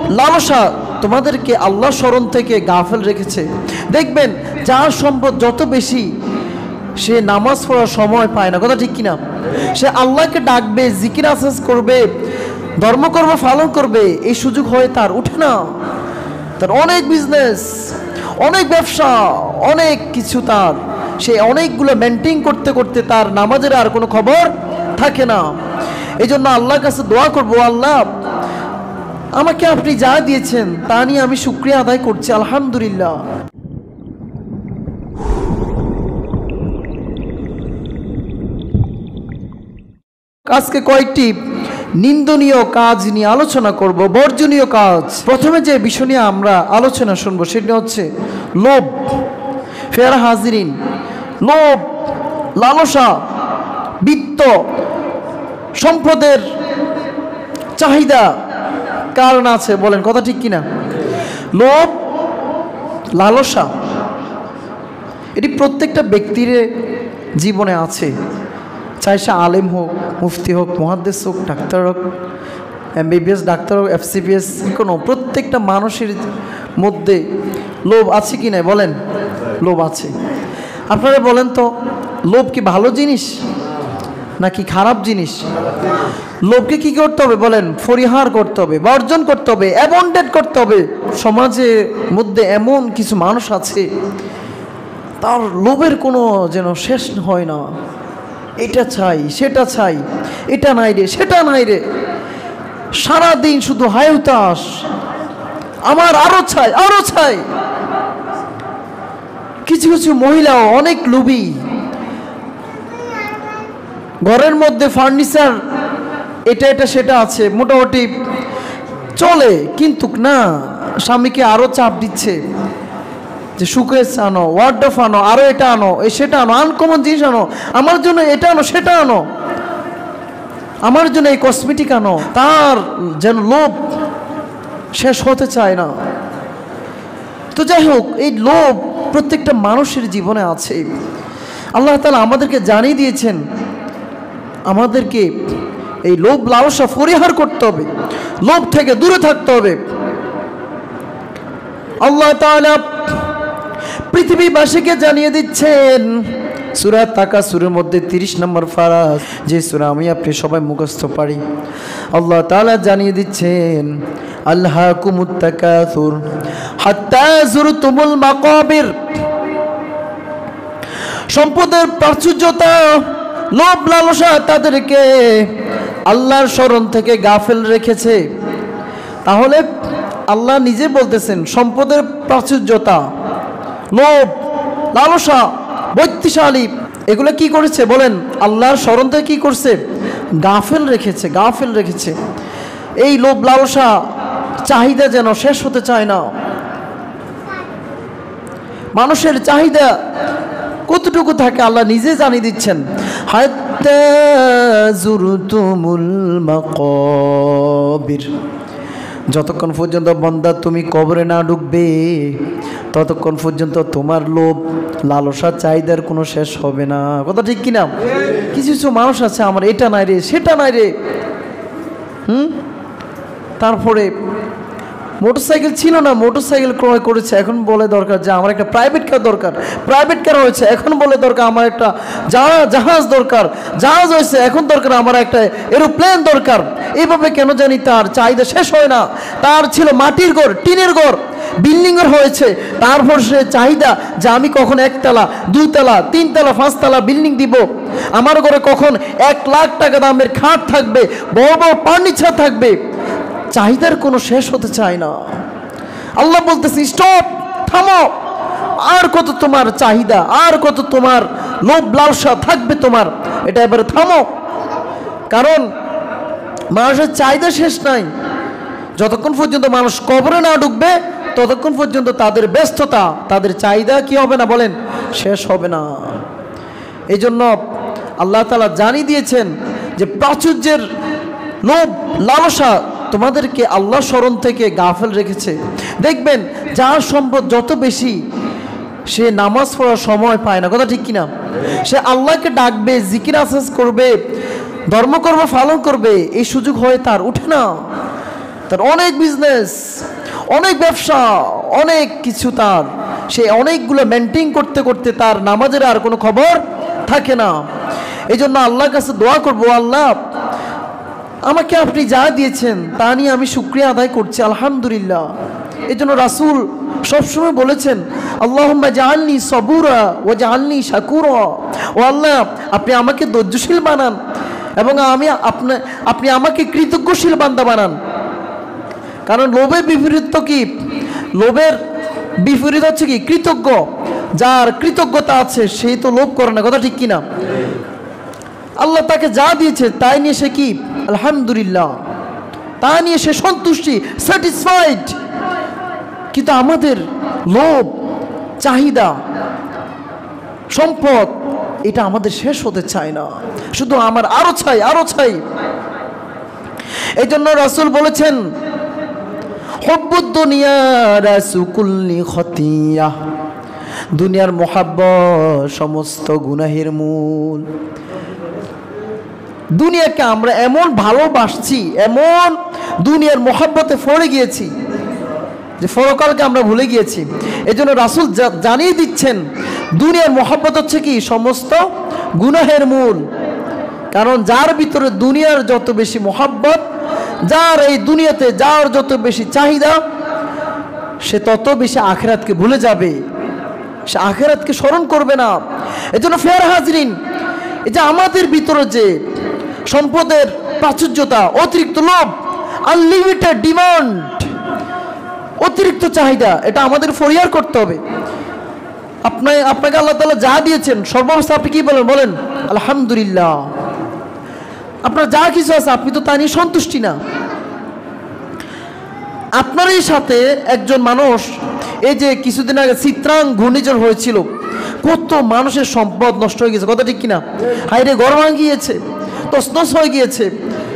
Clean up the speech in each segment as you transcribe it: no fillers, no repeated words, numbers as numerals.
লালসা তোমাদেরকে আল্লাহ স্মরণ থেকে গাফেল রেখেছে। দেখবেন যার সম্পদ যত বেশি সে নামাজ পড়ার সময় পায় না, কথা ঠিক কিনা? সে আল্লাহকে ডাকবে, জিকির আসাজ করবে, ধর্মকর্ম পালন করবে, এই সুযোগ হয়ে তার উঠে না। তার অনেক বিজনেস, অনেক ব্যবসা, অনেক কিছু, তার সে অনেকগুলো মেনটেন করতে করতে তার নামাজের আর কোনো খবর থাকে না। এই জন্য আল্লাহর কাছে দোয়া করবো, আল্লাহ আমাকে আপনি যা দিয়েছেন তা নিয়ে আমি শুকরিয়া আদায় করছি, আলহামদুলিল্লাহ। আজকে কয়েকটি নিন্দনীয় কাজ নিয়ে আলোচনা করব, বর্জনীয় কাজ। প্রথমে যে বিষয় নিয়ে আমরা আলোচনা শুনবো সেটা হচ্ছে লোভ। ফের হাজিরিন, লোভ, লালসা, বিত্ত, সম্পদের চাহিদা কারণ আছে, বলেন কথা ঠিক কিনা? লোভ, লালসা এটি প্রত্যেকটা ব্যক্তির জীবনে আছে, চাই সে আলেম হোক, মুফতি হোক, মুহাদ্দিস হোক, ডাক্তার হোক, এমবিবিএস ডাক্তার হোক, এফসিপিএস, কোনো প্রত্যেকটা মানুষের মধ্যে লোভ আছে কি না বলেন? লোভ আছে। আপনারা বলেন তো, লোভ কি ভালো জিনিস নাকি খারাপ জিনিস? লোভকে কি করতে হবে বলেন? পরিহার করতে হবে, বর্জন করতে হবে, অ্যাবন্ডেড করতে হবে। সমাজের মধ্যে এমন কিছু মানুষ আছে তার লোভের কোনো যেন শেষ হয় না। এটা চাই, সেটা চাই, এটা নাই রে, সেটা নাই রে, সারাদিন শুধু হায় হুতাশ, আমার আরো চাই, আরো চাই। কিছু কিছু মহিলাও অনেক লোভী, ঘরের মধ্যে ফার্নিচার এটা এটা সেটা আছে, মোটামুটি চলে, কিন্তু না, স্বামীকে আরো চাপ দিচ্ছে যে সুকেস আনো, ওয়ার্ডরোব আনো, আরো এটা আনো, সেটা আনো, আনকমন জিনিস আনো, আমার জন্য এটা আনো, সেটা আনো, আমার জন্য এই কসমেটিক আনো। তার যেন লোভ শেষ হতে চায় না। তো যাই হোক, এই লোভ প্রত্যেকটা মানুষের জীবনে আছে। আল্লাহ তাআলা আমাদেরকে জানিয়ে দিয়েছেন আমাদেরকে এই লোভ লালসা পরিহার করতে হবে, লোভ থেকে দূরে থাকতে হবে। আল্লাহ তাআলা পৃথিবীবাসীকে জানিয়ে দিচ্ছেন সূরা তাকাসুরের মধ্যে 30 নম্বর পারা, যে সূরা আমি আপনি সবাই মুখস্থ পারি। আল্লাহ তাআলা জানিয়ে দিচ্ছেন আলহাকুমুত তাকাসুর হাত্তা যুরতুমুল মাকাবির। সম্পদের প্রাচুর্যতা, লোভ লালসা তাদেরকে আল্লাহর স্মরণ থেকে গাফেল রেখেছে। তাহলে আল্লাহ নিজে বলতেছেন সম্পদের প্রাচুর্যতা, লোভ লালসা, বৈত্যশালী, এগুলো কি করেছে বলেন? আল্লাহর স্মরণ থেকে কি করছে? গাফেল রেখেছে, গাফেল রেখেছে। এই লোভ লালসা চাহিদা যেন শেষ হতে চায় না। মানুষের চাহিদা কতটুকু থাকে আল্লাহ নিজে জানিয়ে দিচ্ছেন। হাত্তা যুরতুমুল মাকাবির, যতক্ষণ পর্যন্ত বান্দা তুমি কবরে না ঢুকবে ততক্ষণ পর্যন্ত তোমার লোভ লালসা চাহিদার কোনো শেষ হবে না, কথা ঠিক কিনা? কিছু কিছু মানুষ আছে আমার এটা নাই রে, সেটা নাই রে, তারপরে মোটরসাইকেল ছিল না, মোটরসাইকেল ক্রয় করেছে, এখন বলে দরকার যে আমার একটা প্রাইভেট কার দরকার, প্রাইভেট কার হয়েছে, এখন বলে দরকার আমার একটা জাহাজ দরকার, জাহাজ হয়েছে, এখন দরকার আমার একটা এরোপ্লেন দরকার। এইভাবে কেন জানি তার চাহিদা শেষ হয় না। তার ছিল মাটির ঘর, টিনের ঘর, বিল্ডিংয়ের হয়েছে, তারপর সে চাহিদা যে আমি কখন 1 তলা, 2 তলা, 3 তলা, 5 তলা বিল্ডিং দিব, আমার ঘরে কখন 1 লাখ টাকা দামের খাট থাকবে, বড় বড় ফার্নিচার থাকবে। চাহিদার কোনো শেষ হতে চায় না। আল্লাহ বলতেছে স্টপ, থামো, আর কত তোমার চাহিদা, আর কত তোমার লোভ লালসা থাকবে তোমার, এটা এবারে থামো। কারণ মানুষের চাহিদা শেষ নাই। যতক্ষণ পর্যন্ত মানুষ কবরে না ঢুকবে ততক্ষণ পর্যন্ত তাদের ব্যস্ততা, তাদের চাহিদা কি হবে না বলেন? শেষ হবে না। এই জন্য আল্লাহ তাআলা জানিয়ে দিয়েছেন যে প্রাচুর্যের লোভ লালসা তোমাদেরকে আল্লাহ স্মরণ থেকে গাফেল রেখেছে। দেখবেন যার সম্পদ যত বেশি সে নামাজ পড়ার সময় পায় না, কথা ঠিক কিনা? সে আল্লাহকে ডাকবে, জিকির আসাজ করবে, ধর্মকর্ম পালন করবে, এই সুযোগ হয়ে তার উঠে না। তার অনেক বিজনেস, অনেক ব্যবসা, অনেক কিছু তার, সে অনেকগুলো মেনটেন করতে করতে তার নামাজের আর কোনো খবর থাকে না। এই জন্য আল্লাহর কাছে দোয়া করবো, আল্লাহ আমাকে আপনি যা দিয়েছেন তা নিয়ে আমি শুকরিয়া আদায় করছি, আলহামদুলিল্লাহ। এই জন্য রাসূল সবসময় বলেছেন, আল্লাহুম্মা জাআলনি সাবুরা ওয়া জাআলনি শাকুরা, ও আল্লাহ আপনি আমাকে ধৈর্যশীল বানান এবং আপনি আমাকে কৃতজ্ঞশীল বান্দা বানান। কারণ লোভের বিপরীত কি? লোভের বিপরীত হচ্ছে কি? কৃতজ্ঞ। যার কৃতজ্ঞতা আছে সেই তো লোভ করে না, কথা ঠিক কিনা? আল্লাহ তাকে যা দিয়েছে তাই নিয়ে সে কি? আলহামদুলিল্লাহ, তা নিয়ে সে সন্তুষ্টি, স্যাটিসফাইড। কিন্তু আমাদের লোভ, চাহিদা, সম্পদ, এটা আমাদের শেষ হতে চায় না, শুধু আমার আরো চাই, আরো চাই। এই জন্য রাসূল বলেছেন, হুব্বুদ দুনিয়া রাসু কুল্লি খতিয়া, দুনিয়ার মোহাব্বত সমস্ত গুনাহের মূল। দুনিয়াকে আমরা এমন ভালোবাসছি, এমন দুনিয়ার মোহাব্বতে পড়ে গিয়েছি যে পরকালকে আমরা ভুলে গিয়েছি। এই জন্য রাসূল জানিয়ে দিচ্ছেন, দুনিয়ার মোহাব্বত হচ্ছে কি? সমস্ত গুনাহের মূল। কারণ যার ভিতরে দুনিয়ার যত বেশি মোহাব্বত, যার এই দুনিয়াতে যার যত বেশি চাহিদা, সে তত বেশি আখিরাতকে ভুলে যাবে, সে আখিরাতকে স্মরণ করবে না। এই জন্য ফেয়ার হাজরিন, এই যে আমাদের ভিতরে যে সম্পদের প্রাচুর্যতা, অতিরিক্ত লোভ, আনলিমিটেড ডিমান্ড, অতিরিক্ত চাহিদা, এটা আমাদের ফরিয়ার করতে হবে। আপনাকে আল্লাহ তাআলা যা দিয়েছেন সর্বাবস্থা আপনি কি বলেন? আলহামদুলিল্লাহ। আপনার যা কিছু আছে আপনি তো তা নিয়ে সন্তুষ্টি না। আপনারই সাথে একজন মানুষ, এই যে কিছুদিন আগে চিত্রাং ঘূর্ণিঝড় হয়েছিল, কত মানুষের সম্পদ নষ্ট হয়ে গেছে, কথা ঠিক কিনা? হাইরে ঘর ভাঙে গিয়েছে, তছনছ হয়ে গিয়েছে।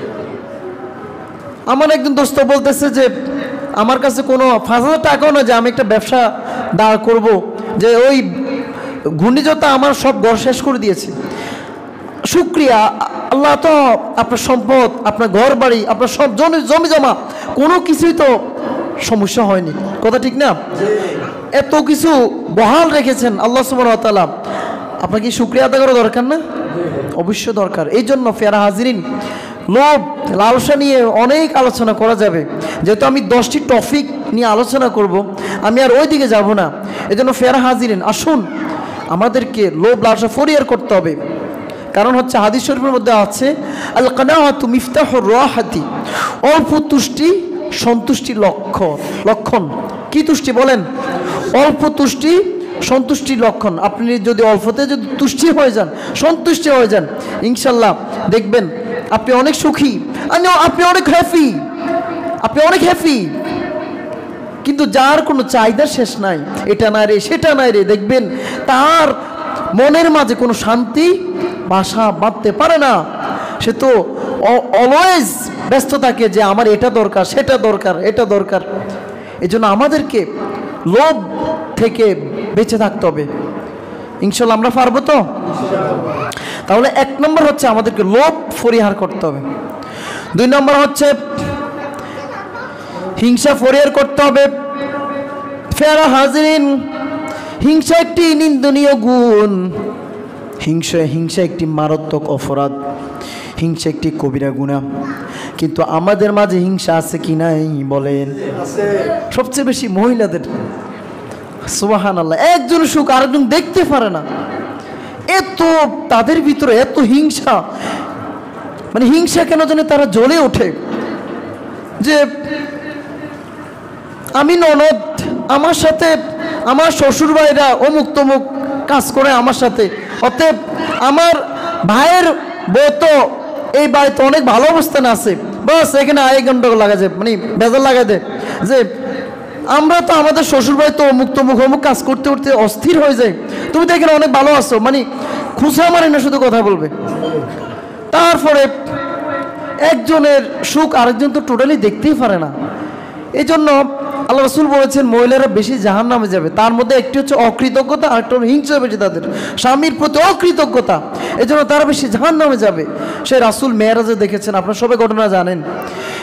আমার একজন দোস্ত বলতেছে যে আমার কাছে কোনো 5,000 টাকাও না যে আমি একটা ব্যবসা দাঁড় করব, যে ওই ঘূর্ণিঝড়টা আমার সব ঘর শেষ করে দিয়েছে। শুকরিয়া আল্লাহ, তো আপনার সম্পদ, আপনার ঘর বাড়ি, আপনার সব জমি জমা, কোনো কিছুই তো সমস্যা হয়নি, কথা ঠিক না? এত কিছু বহাল রেখেছেন আল্লাহ সুবহানাহু ওয়া তাআলা, আপনার কি শুকরিয়া আদায় করা দরকার না? অবশ্যই দরকার। এই জন্য ফেরা হাজিরিন, লোভ লালসা নিয়ে অনেক আলোচনা করা যাবে, যেহেতু আমি 10টি টপিক নিয়ে আলোচনা করব, আমি আর ওই দিকে যাব না। এই জন্য ফেরা হাজিরিন, আসুন আমাদেরকে লোভ লালসা ফরিয়ার করতে হবে। কারণ হচ্ছে হাদিস শরীফের মধ্যে আছে, আল কানাআতু মিফতাহুর রাহাতি, অল্প তুষ্টি সন্তুষ্টির লক্ষণ। কি তুষ্টি বলেন? অল্প তুষ্টি সন্তুষ্টির লক্ষণ। আপনি যদি অল্পতে যদি তুষ্টি হয়ে যান, সন্তুষ্টি হয়ে যান, ইনশাল্লাহ দেখবেন আপনি অনেক সুখী, আপনি অনেক হ্যাপি, আপনি অনেক হ্যাপি। কিন্তু যার কোনো চাহিদার শেষ নাই, এটা নাই রে, সেটা নাই রে, দেখবেন তার মনের মাঝে কোনো শান্তি বাসা বাঁধতে পারে না। সে তো অলওয়েজ ব্যস্ত থাকে যে আমার এটা দরকার, সেটা দরকার, এটা দরকার। এই জন্য আমাদেরকে লোভ থেকে বেঁচে থাকতে হবে। ইনশাল্লাহ আমরা পারবো তো? তাহলে 1 নম্বর হচ্ছে আমাদেরকে লোভ পরিহার করতে হবে। 2 নম্বর হচ্ছে হিংসা পরিহার করতে হবে। ফেরা হাজিরিন, হিংসা একটি নিন্দনীয় গুণ। হিংসা একটি মারাত্মক অপরাধ, হিংসা একটি কবিরা গুনাহ। কিন্তু আমাদের মাঝে হিংসা আছে কি নাই বলেন? সবচেয়ে বেশি মহিলাদের। সুবহানাল্লাহ, একজন সুখ আরেকজন দেখতে পারে না, এত তাদের ভিতরে এত হিংসা। মানে হিংসা কেন জানে তারা জ্বলে ওঠে যে আমি ননদ, আমার সাথে আমার শ্বশুর ভাইরা অমুক তমুক কাজ করে আমার সাথে, অতএব আমার ভাইয়ের বউ তো এই বাড়িতে অনেক ভালো অবস্থানে আছে, বাস এখানে আয় গন্ডগোল লাগা যায়, মানে বেজার লাগা দেয় যে আমরা তো আমাদের শ্বশুর ভাই তো অমুক তমুক অমুক কাজ করতে করতে অস্থির হয়ে যায়, তুমি তো এখানে অনেক ভালো আছো, মানে খুশা মারে না, শুধু কথা বলবে। তারপরে একজনের সুখ আরেকজন তো টোটালি দেখতেই পারে না। এই জন্য আল্লাহ রাসূল বলেছেন মহিলারা বেশি জাহান্নামে যাবে। তার মধ্যে একটি হচ্ছে অকৃতজ্ঞতা, আর একটা হিংসা বেশি তাদের, স্বামীর প্রতি অকৃতজ্ঞতা। এই জন্য তারা বেশি জাহান্নামে যাবে। সে রাসূল মেরাজে দেখেছেন, আপনারা সবাই ঘটনা জানেন।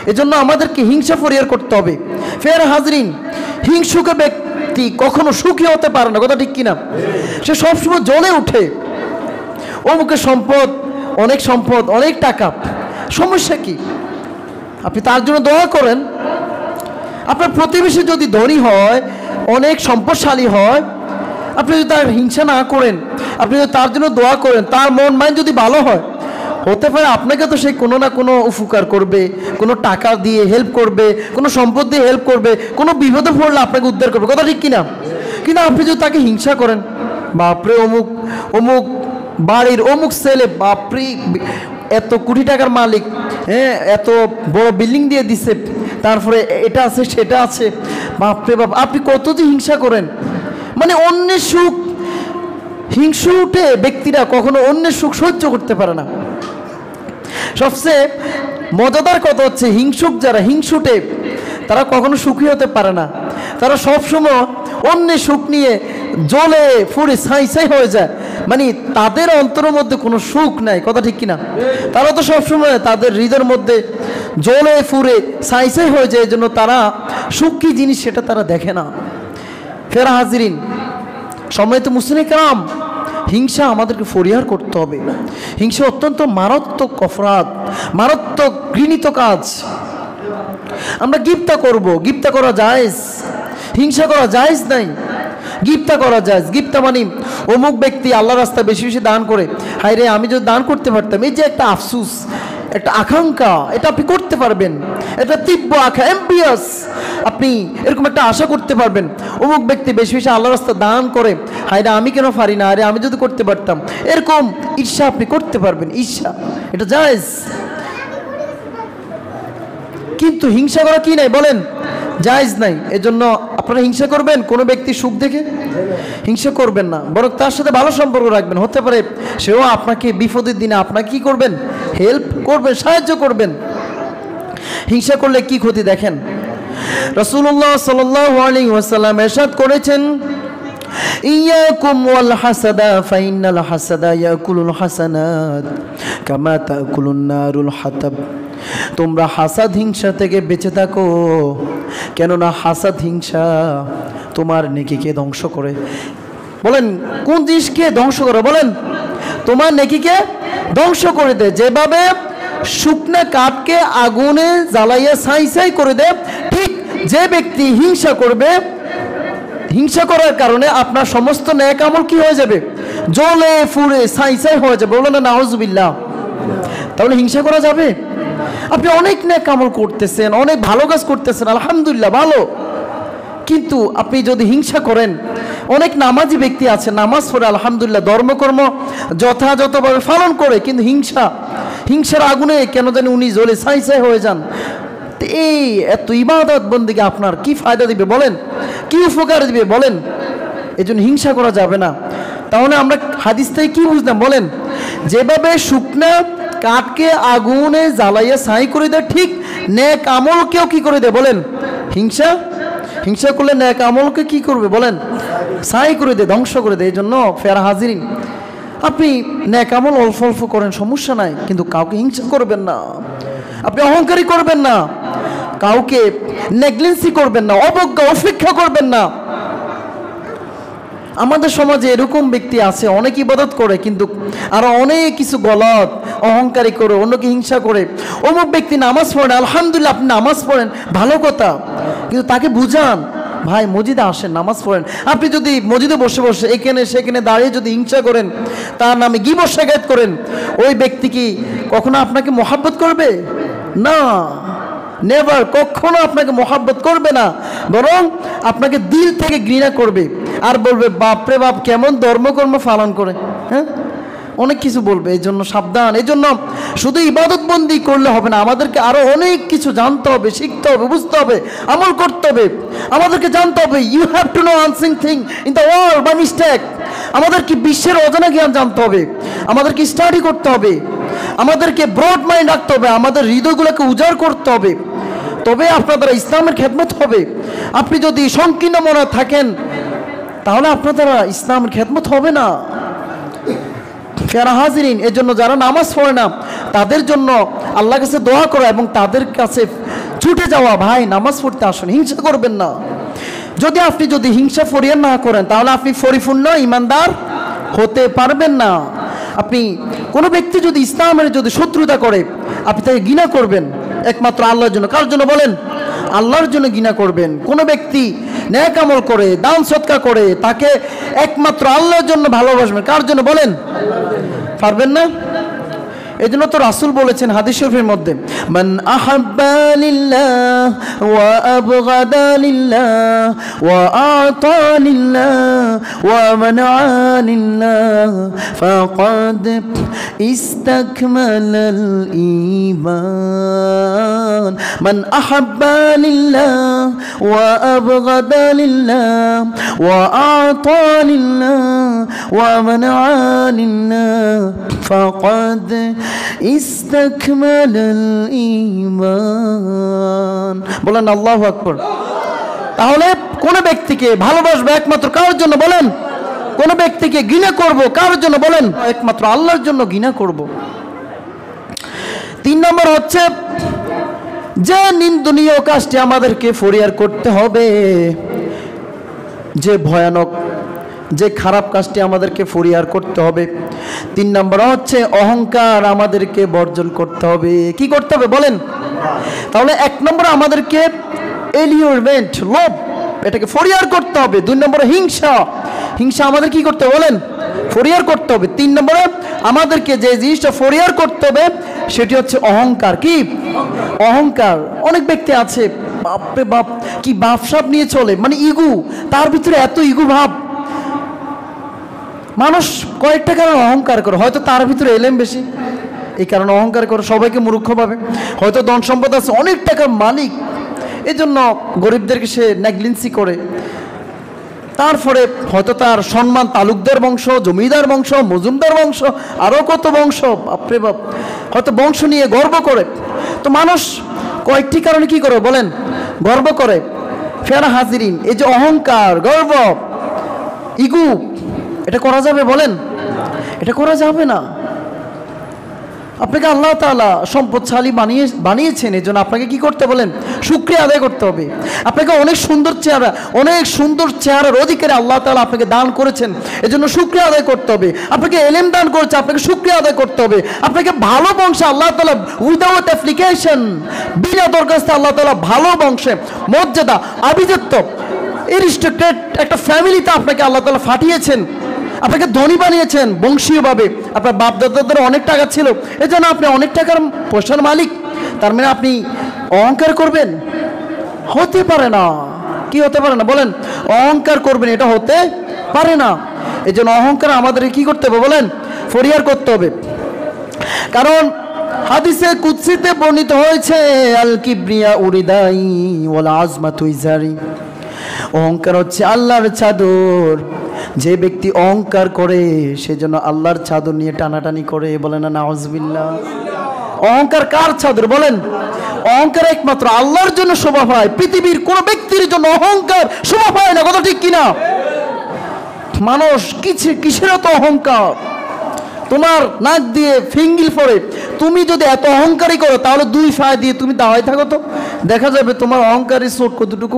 এজন্য আমাদেরকে হিংসা পরিহার করতে হবে। ফের হাজরিন, হিংসুক ব্যক্তি কখনো সুখী হতে পারে না, কথা ঠিক কিনা? সে সবসময় জ্বলে ওঠে, অমুকের সম্পদ, অনেক সম্পদ, অনেক টাকা, সমস্যা কি? আপনি তার জন্য দোয়া করেন। আপনার প্রতিবেশী যদি ধনী হয়, অনেক সম্পদশালী হয়, আপনি যদি তার হিংসা না করেন, আপনি যদি তার জন্য দোয়া করেন, তার মন মাইন্ড যদি ভালো হয়, হতে পারে আপনাকে তো সেই কোনো না কোনো উপকার করবে, কোনো টাকা দিয়ে হেল্প করবে, কোনো সম্পদ দিয়ে হেল্প করবে, কোনো বিপদে পড়লে আপনাকে উদ্ধার করবে, কথা ঠিক কিনা? কিন্তু আপনি যদি তাকে হিংসা করেন, বাপরে অমুক অমুক বাড়ির অমুক ছেলে, বাপরে এত কোটি টাকার মালিক, হ্যাঁ, এত বড় বিল্ডিং দিয়ে দিছে, তারপরে এটা আছে সেটা আছে, বাপরে বাপ, আপনি কত যে হিংসা করেন। মানে অন্যের সুখ, হিংসু উঠে ব্যক্তিরা কখনো অন্যের সুখ সহ্য করতে পারে না। সবচেয়ে মজাদার কথা হচ্ছে, হিংসুক যারা, হিংসুটে, তারা কখনো সুখী হতে পারে না। তারা সবসময় অন্যের সুখ নিয়ে জ্বলে ফুড়ে ছাই ছাই হয়ে যায়। মানে তাদের অন্তরের মধ্যে কোনো সুখ নাই, কথা ঠিক কিনা? তারা তো সবসময় তাদের হৃদয়ের মধ্যে জ্বলে ফুড়ে ছাই ছাই হয়ে যায়, এই জন্য তারা সুখ কি জিনিস সেটা তারা দেখে না। ফের হাজিরিন, সম্মানিত মুসলিম کرام, হিংসা আমাদেরকে পরিহার করতে হবে। হিংসা অত্যন্ত মারাত্মক অপরাধ, মারাত্মক ঘৃণিত কাজ। আমরা গিবতা করব, গিবতা করা জায়েজ, হিংসা করা জায়েজ নাই, গিবতা করা জায়েজ। গিবতা মানে অমুক ব্যক্তি আল্লাহর রাস্তায় বেশি বেশি দান করে, হায় রে আমি যদি দান করতে পারতাম, এই যে একটা আফসুস, একটা আকাঙ্ক্ষা, এটা আপনি করতে পারবেন, এটা তীব্র আকাঙ্ক্ষা, এমবিয়াস, আপনি এরকম একটা আশা করতে পারবেন। অমুক ব্যক্তি বেশি বেশি আল্লাহর রাস্তায় দান করে, হায় রে আমি কেন পারি না, আরে আমি যদি করতে পারতাম, এরকম ঈর্ষা আপনি করতে পারবেন, ঈর্ষা, এটা জায়েজ। কিন্তু হিংসা করা কি নাই বলেন? জায়েজ নাই। এজন্য আপনারা হিংসা করবেন কোনো ব্যক্তির সুখ দেখে? হিংসা করবেন না, বরং তার সাথে ভালো সম্পর্ক রাখবেন। হতে পারে সেও আপনাকে বিপদের দিনে আপনাকে কি করবেন? হেল্প করবেন, সাহায্য করবেন। হিংসা করলে কি ক্ষতি দেখেন, রাসূলুল্লাহ সাল্লাল্লাহু আলাইহি ওয়াসাল্লাম ইরশাদ করেছেন, ইয়াকুম ওয়াল হাসাদা ফাইন্নাল হাসাদা ইয়াকুলুল হাসানাত কামা তাকুলুন নারুল হাতাব। তোমরা হাসাদ হিংসা থেকে বেঁচে থাকো, কেননা হাসাদ হিংসা তোমার নেকিকে ধ্বংস করে। বলেন কোন জিনিসকে ধ্বংস করে? বলেন তোমার নেকিকে ধ্বংস করে দেয়। যেভাবে শুকনা কাঠকে আগুনে জ্বালাইয়া ছাই ছাই করে দেয়, ঠিক যে ব্যক্তি হিংসা করবে, হিংসা করার কারণে আপনার সমস্ত নেক আমল কি হয়ে যাবে? জ্বলে ফুড়ে ছাই ছাই হয়ে যাবে। বলো না নাউজুবিল্লাহ। তাহলে হিংসা করা যাবে? আপনি অনেক নেক আমল করতেছেন, অনেক ভালো কাজ করতেছেন, আলহামদুলিল্লাহ ভালো, কিন্তু আপনি যদি হিংসা করেন, অনেক নামাজি ব্যক্তি আছে, নামাজ পড়ে আলহামদুলিল্লাহ, ধর্মকর্ম যথাযথভাবে পালন করে, কিন্তু হিংসার আগুনে কেন জানি উনি জ্বলে ছাই ছাই হয়ে যান। এই এত ইবাদত বন্দেগী আপনার কি ফায়দা দিবে বলেন? কি উপকার দিবে বলেন? এই জন্য হিংসা করা যাবে না। তাহলে আমরা হাদিস থেকে কি বুঝলাম বলেন? যেভাবে শুকনা কাঠকে আগুনে জ্বালাইয়া ছাই করে দেয়, ঠিক নেক আমলকেও কি করে দেয় বলেন? হিংসা করলে নেক আমলকে কি করবে বলেন? ছাই করে দেয়, ধ্বংস করে দেয়। এই জন্য ফেরা হাজিরিন, আপনি নেক আমল অল্প অল্প করেন, সমস্যা নাই, কিন্তু কাউকে হিংসা করবেন না, আপনি অহংকারী করবেন না, কাউকে নেগলেন্সি করবেন না, অবজ্ঞা উপেক্ষা করবেন না। আমাদের সমাজে এরকম ব্যক্তি আছে, অনেক ইবাদত করে, কিন্তু আরো অনেক কিছু গলত, অহংকারী করে, অন্যকে হিংসা করে। অমুক ব্যক্তি নামাজ পড়েন, আলহামদুলিল্লাহ আপনি নামাজ পড়েন, ভালো কথা, কিন্তু তাকে বুঝান, ভাই মসজিদে আসেন, নামাজ পড়েন। আপনি যদি মসজিদে বসে বসে এখানে সেখানে দাঁড়িয়ে যদি হিংসা করেন, তার নামে গীবত শিকায়ত করেন, ওই ব্যক্তি কি কখনো আপনাকে মহাব্বত করবে? না, নেভার, কখনো আপনাকে মহাব্বত করবে না, বরং আপনাকে দিল থেকে ঘৃণা করবে আর বলবে বাপরে বাপ কেমন ধর্মকর্ম পালন করে, হ্যাঁ, অনেক কিছু বলবে। এই জন্য সাবধান। এই জন্য শুধু ইবাদতবন্দি করলে হবে না, আমাদেরকে আরো অনেক কিছু জানতে হবে, শিখতে হবে, বুঝতে হবে, আমল করতে হবে। আমাদেরকে জানতে হবে, you have to know unseen thing in the world by mistake. আমাদেরকে বিশ্বের অজানা জ্ঞান জানতে হবে, আমাদেরকে স্টাডি করতে হবে, আমাদেরকে ব্রড মাইন্ড রাখতে হবে, আমাদের হৃদয়গুলোকে উজাড় করতে হবে, তবে আপনার দ্বারা ইসলামের খেদমত হবে। আপনি যদি সংকীর্ণ মনে থাকেন, তাহলে আপনার দ্বারা ইসলামের খেদমত হবে না। ফেরা হাজিরিন, এর জন্য যারা নামাজ পড়ে না, তাদের জন্য আল্লাহর কাছে দোয়া করা এবং তাদের কাছে ছুটে যাওয়া, ভাই নামাজ পড়তে আসুন, হিংসা করবেন না। যদি হিংসা ফরিয়াদ না করেন তাহলে আপনি পরিপূর্ণ ইমানদার হতে পারবেন না। আপনি কোনো ব্যক্তি যদি ইসলামের যদি শত্রুতা করে আপনি তাকে ঘৃণা করবেন একমাত্র আল্লাহর জন্য। কার জন্য বলেন? আল্লাহর জন্য ঘৃণা করবেন। কোনো ব্যক্তি নেক আমল করে, দান সদকা করে, তাকে একমাত্র আল্লাহর জন্য ভালোবাসবেন। কার জন্য বলেন? পারবেন না। এই জন্য তো রাসূল বলেছেন হাদিস শরীফের মধ্যে, মান আহাব্বা লিল্লাহ ওয়া আবগাদা লিল্লাহ ওয়া আতা লিল্লাহ ওয়া মানআ লিল্লাহ ফাকাদ ইসতাকমালাল ঈমান। মান আহাব্বা লিল্লাহ ওয়া আবগাদা লিল্লাহ ওয়া আতা লিল্লাহ ওয়া মানআ লিল্লাহ ফাকাদ ইসতাকমালাল ঈমান। বলেন আল্লাহু আকবার। তাহলে কোন ব্যক্তিকে ভালোবাসবো একমাত্র কার জন্য বলেন? কোন ব্যক্তিকে ঘৃণা করব কার জন্য বলেন? একমাত্র আল্লাহর জন্য ঘৃণা করব। 3 নম্বর হচ্ছে যে নিন্দনীয় কাজটি আমাদেরকে ফরিয়ার করতে হবে, যে ভয়ানক যে খারাপ কাজটি আমাদেরকে ফরিয়ার করতে হবে। 3 নম্বর হচ্ছে অহংকার আমাদেরকে বর্জন করতে হবে। কি করতে হবে বলেন? তাহলে 1 নম্বর আমাদেরকে এলিওরমেন্ট, লোভ, এটাকে ফরিয়ার করতে হবে। 2 নম্বরে হিংসা আমাদের কি করতে হবে বলেন? ফরিয়ার করতে হবে। 3 নম্বরে আমাদেরকে যে জিনিসটা ফরিয়ার করতে হবে সেটি হচ্ছে অহংকার। কি অহংকার? অনেক ব্যক্তি আছে বাপরে বাপ কি ভাবসাব নিয়ে চলে, মানে ইগু, তার ভিতরে এত ইগু ভাব। মানুষ কয়েকটা কারণে অহংকার করে, হয়তো তার ভিতরে এলেম বেশি এই কারণে অহংকার করে, সবাইকে মূর্খ ভাবে। হয়তো ধন সম্পদ আছে, অনেক টাকার মালিক, এই জন্য গরিবদেরকে সে নেগলিজেন্সি করে। তারপরে হয়তো তার সম্মান তালুকদার বংশ, জমিদার বংশ, মজুমদার বংশ, আরও কত বংশ, বাপরে বাপ, হয়তো বংশ নিয়ে গর্ব করে। তো মানুষ কয়েকটি কারণে কি করে বলেন? গর্ব করে। ফেরা হাজিরিন, এই যে অহংকার, গর্ব, ইগু, এটা করা যাবে বলেন? এটা করা যাবে না। আপনাকে আল্লাহ তাআলা সম্পদশালী বানিয়েছেন, এই জন্য আপনাকে কি করতে বলেন? শুকরিয়া আদায় করতে হবে। আপনাকে অনেক সুন্দর চেহারার অধিকারী আল্লাহ তাআলা আপনাকে দান করেছেন, এজন্য শুকরিয়া আদায় করতে হবে। আপনাকে এলেম দান করেছে, আপনাকে শুকরিয়া আদায় করতে হবে। আপনাকে ভালো বংশে আল্লাহ তাআলা উইদাউট অ্যাপ্লিকেশন, বিনা দরখাস্তে আল্লাহ তাআলা ভালো বংশে মর্যাদা, আভিজাত্য, এরিস্টোক্রেট একটা ফ্যামিলিতে আপনাকে আল্লাহ তাআলা পাঠিয়েছেন। আপনাকে ধনী বানিয়েছেন বংশীয়ভাবে। আপনার বাপদাদাদের অনেক টাকা ছিল, এজন্য আপনি অনেক টাকার পয়সার মালিক। তার মানে আপনি অহংকার করবেন? হতে পারে না। কি হতে পারে না বলেন? অহংকার করবেন, এটা হতে পারে না। এই জন্য অহংকার আমাদের কি করতে হবে বলেন? ফরিয়ার করতে হবে। কারণ হাদিসে কুদসিতে বর্ণিত হয়েছে, আল কিবরিয়া উরিদাই ওয়াল আজমাতু ইজারি, অহংকার হচ্ছে আল্লাহর চাদর। যে ব্যক্তি অহংকার করে সেজন্য আল্লাহর চাদর নিয়ে টানাটানি করে। বলেন না নাউজুবিল্লাহ। অহংকার কার চাদর বলেন? অহংকার একমাত্র আল্লাহর জন্য শোভা পায়, পৃথিবীর কোন ব্যক্তির জন্য অহংকার শোভা পায় না। কথা ঠিক কিনা? মানুষ কিসের এত অহংকার? তোমার নাক দিয়ে ফিঙ্গিল পড়ে, তুমি যদি এত অহংকারই করো তাহলে 2 ফায় দিয়ে তুমি দাওয়াই থাকো, তো দেখা যাবে তোমার অহংকারী চোট কতটুকু।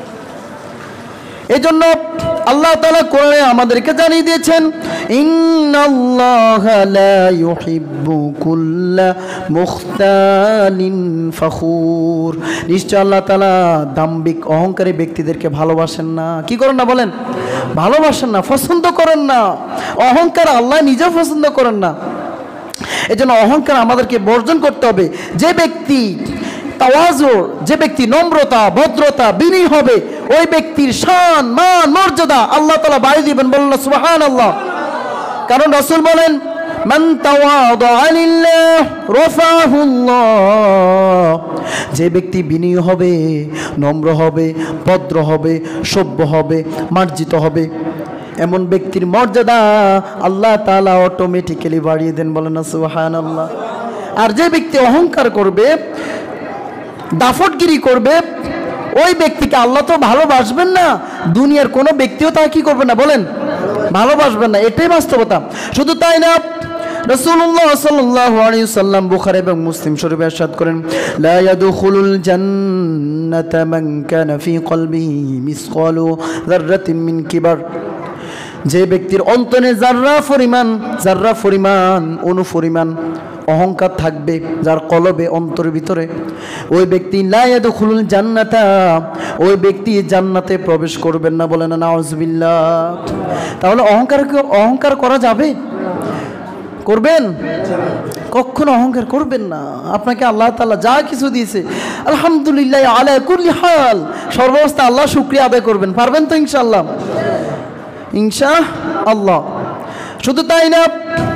এই জন্য আল্লাহ তাআলা কোরআনে আমাদেরকে জানিয়ে দিয়েছেন, ইন্নাল্লাহা লা ইউহিব্বু কুল্লা মুখতালিন ফখুর, নিশ্চয় আল্লাহ তাআলা দাম্ভিক অহংকারী ব্যক্তিদেরকে ভালোবাসেন না। কি করেন না বলেন? ভালোবাসেন না, পছন্দ করেন না। অহংকার আল্লাহ নিজেও পছন্দ করেন না। এই জন্য অহংকার আমাদেরকে বর্জন করতে হবে। যে ব্যক্তি তাওয়াজু, যে ব্যক্তি নম্রতা, ভদ্রতা, বিনয়ী হবে, ওই ব্যক্তির শান, মান, মর্যাদা আল্লাহ তাআলা বাড়িয়ে দিবেন। বলুন না সুবহানাল্লাহ। কারণ রাসূল বলেন, মান তাওয়াদা লিল্লাহ রাফাহুল্লাহ, যে ব্যক্তি বিনয়ী হবে, নম্র হবে, ভদ্র হবে, সভ্য হবে, মার্জিত হবে, এমন ব্যক্তির মর্যাদা আল্লাহ তাআলা অটোমেটিক্যালি বাড়িয়ে দেন। বলেন না সুবহানাল্লাহ। আর যে ব্যক্তি অহংকার করবে, দাফটগিরি করবে, ওই ব্যক্তিকে আল্লাহ তো ভালোবাসবেন না, দুনিয়ার কোনো ব্যক্তিও তা কি করবে না বলেন? ভালোবাসবেন না। এটাই বাস্তবতা। শুধু তাই না, রাসূলুল্লাহ সাল্লাল্লাহু আলাইহি ওয়াসাল্লাম বুখারী এবং মুসলিম শরীফে ইরশাদ করেন, লা ইয়াদখুলুল জান্নাতা মান কানা ফি কলবিহি মিসকালু যাররাতিন মিন কিবার। যে ব্যক্তির অন্তরে যাররা পরিমাণ অনুপরিমাণ অহংকার থাকবে, যার কলবে অন্তরের ভিতরে, ওই ব্যক্তি লা ইয়াদখুলুল জান্নাতা, ওই ব্যক্তি জান্নাতে প্রবেশ করবেন না। বলেন না নাউযুবিল্লাহ। তাহলে অহংকার করা যাবে? করবেন? কখনো অহংকার করবেন না। আপনাকে আল্লাহ তাআলা যা কিছু দিয়েছে আলহামদুলিল্লাহ আলা কুল্লি হাল, সর্বাবস্থা আল্লাহ শুকরিয়া আদায় করবেন। পারবেন তো ইনশাআল্লাহ? ইনশাআল্লাহ। শুধু তাই না,